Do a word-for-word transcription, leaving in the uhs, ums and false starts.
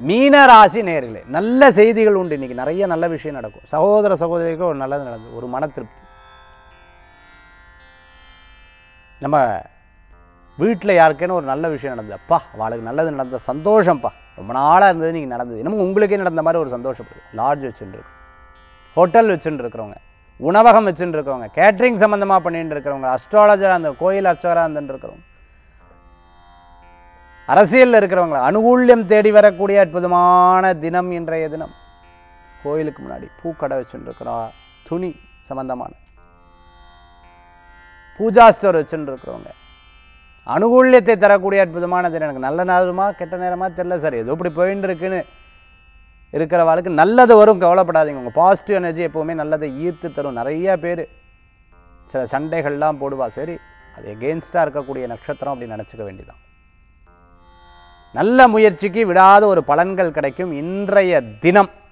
மீன ராசி நேயர்களே, நல்ல செய்திகள் உண்டு. இன்றைக்கி நிறைய நல்ல விஷயம் நடக்கும். சகோதர சகோதரிக்கு ஒரு நல்லது நடந்தது, ஒரு மன திருப்தி. நம்ம வீட்டில் யாருக்கேன்னு ஒரு நல்ல விஷயம் நடந்தது, அப்பா அவளுக்கு நல்லது நடந்த சந்தோஷம்ப்பா, ரொம்ப நாளாக இருந்தது நீங்கள் நடந்தது, இன்னமும் உங்களுக்கே நடந்த மாதிரி ஒரு சந்தோஷப்படுது. லாட்ஜ் வச்சுட்டு இருக்கோம், ஹோட்டல் வச்சுட்டு இருக்கிறவங்க, உணவகம் வச்சுட்டு இருக்கிறவங்க, கேட்ரிங் சம்மந்தமாக பண்ணிட்டு இருக்கிறவங்க, அஸ்ட்ராலஜராக அந்த கோயில் அர்ச்சகராக இருந்துட்டு இருக்கிறவங்க, அரசியலில் இருக்கிறவங்க, அனுகூல்யம் தேடி வரக்கூடிய அற்புதமான தினம் இன்றைய தினம். கோயிலுக்கு முன்னாடி பூக்கடை வச்சுட்டு இருக்கிறோம், துணி சம்பந்தமான பூஜா ஸ்டோர் வச்சுட்டு இருக்கிறவங்க, அனுகூல்யத்தை தரக்கூடிய அற்புதமான தினம். எனக்கு நல்ல நேரமா கெட்ட நேரமாக தெரில சார், ஏதோ இப்படி போயின்னு இருக்குன்னு இருக்கிறவாளுக்கு நல்லது வரும், கவலைப்படாதீங்க. உங்கள் பாசிட்டிவ் எனர்ஜி எப்போவுமே நல்லதை ஈர்த்து தரும். நிறைய பேர் சில சண்டைகள்லாம் போடுவா, சரி அது எகெயின்ஸ்டாக இருக்கக்கூடிய நட்சத்திரம் அப்படி நினச்சிக்க வேண்டியதான். நல்ல முயற்சிக்கு விடாத ஒரு பலன்கள் கிடைக்கும் இன்றைய தினம்.